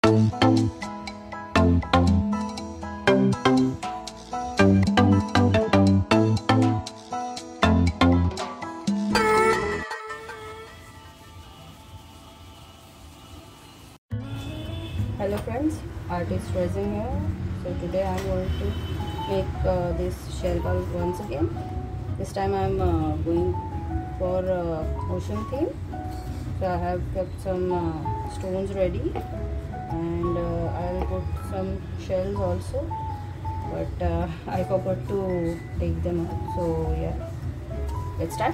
Hello friends, artist Resin here. So today I am going to make this shell ball once again. This time I am going for ocean theme. So I have kept some stones ready, and I'll put some shells also, but I forgot to take them out. So yeah, let's start.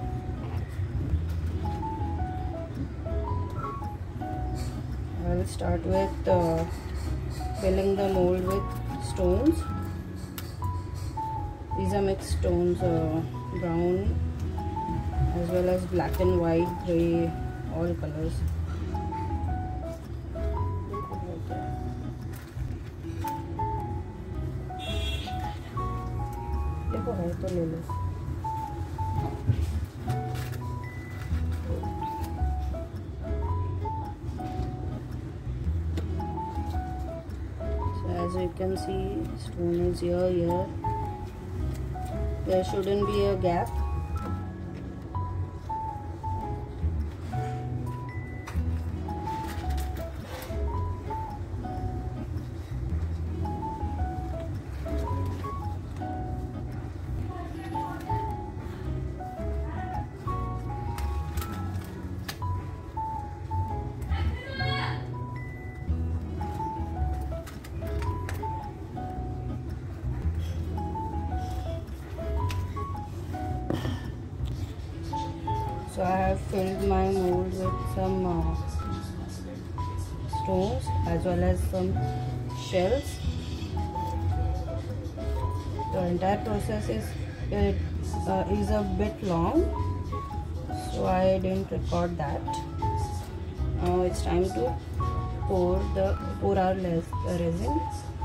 I'll start with filling the mold with stones. These are mixed stones, brown as well as black and white, grey, all colors. देखो है तो ले लो. As you can see, stone is here. There shouldn't be a gap. So I have filled my mold with some stones as well as some shells. The entire process is a bit long, so I didn't record that. Now it's time to pour our resin.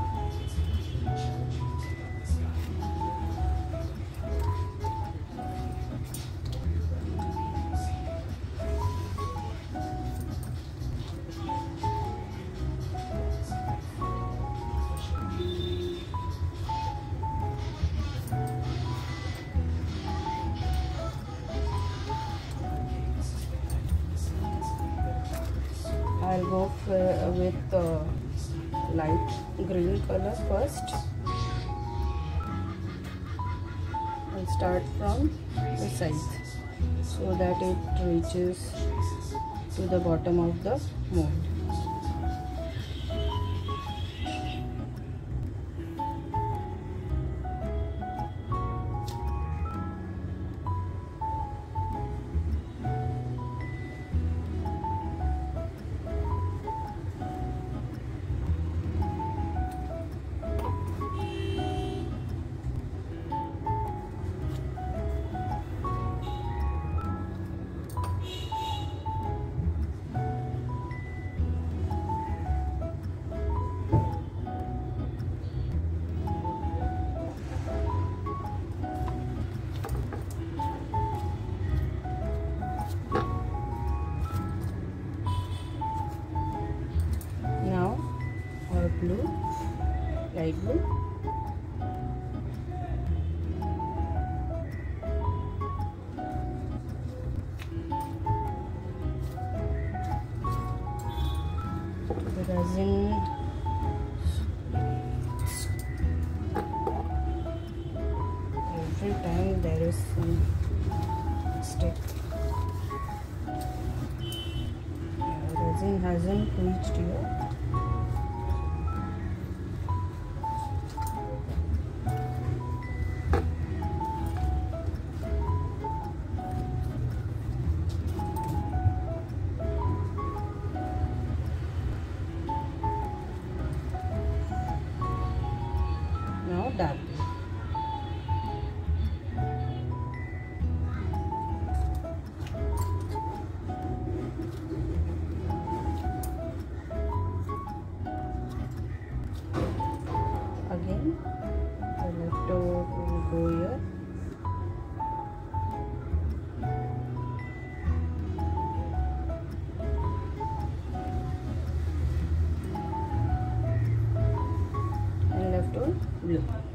I'll go with light green color first. I'll start from the sides so that it reaches to the bottom of the mold. Blue, light blue. The resin every time there is some stick. The resin hasn't reached here. Dark blue. Again, the leftover will go here. blue.